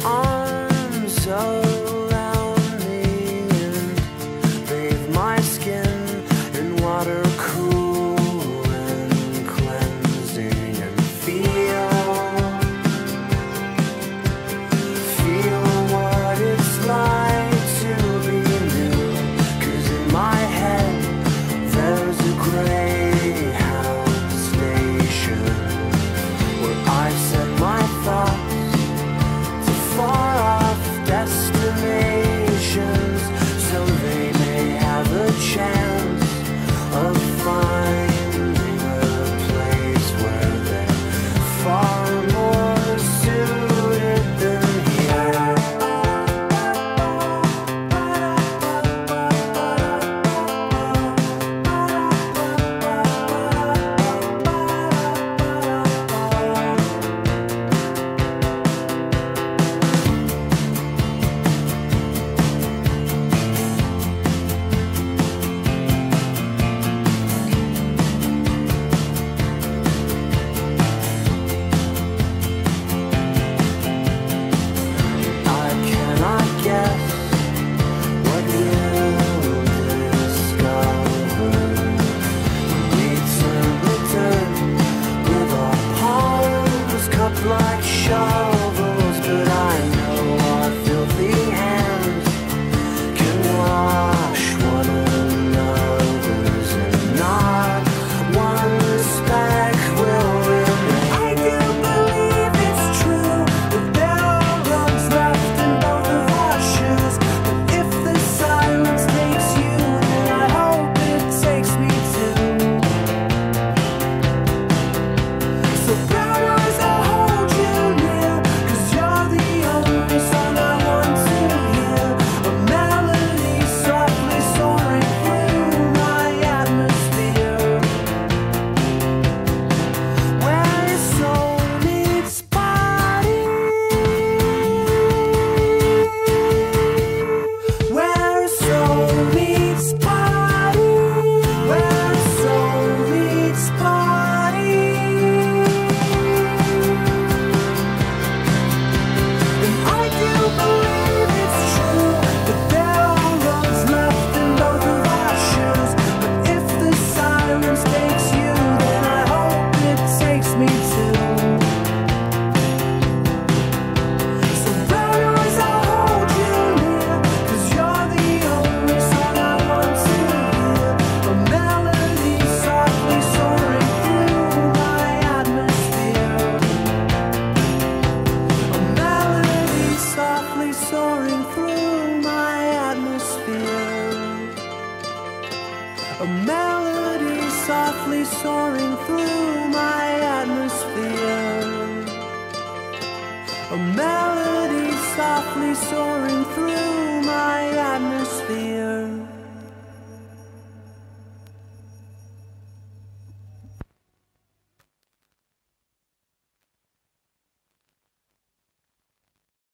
arms around me and bathe my skin in water cool and cleansing, and feel what it's like to be new. 'Cause in my head there's a Greyhound station where I set my thoughts to far-off destinations, so they may have a chance of finding a place where they're far more suited than here. I cannot guess what we'll discover when we turn with our palms cupped like shovels. But I know our filthy hands can wash one another's, and not one speck will remain. I do believe it's true that there are rugs left in both of our shoes. But if the silence takes you, then I hope it takes me too. So brothers, I'll hold you near, 'cause you're the only song I want to hear. A melody softly soaring through my atmosphere, where soul meets body, where soul meets body, where soul meets body. And I do believe it's true that there are rugs left in both of our shoes. But if the silence takes you, then I hope it takes me too. So brothers, I'll hold you near, 'cause you're the only song I want to hear. A melody softly soaring through my atmosphere, a melody softly soaring through my atmosphere, a melody softly soaring through my atmosphere, a melody softly soaring through my atmosphere.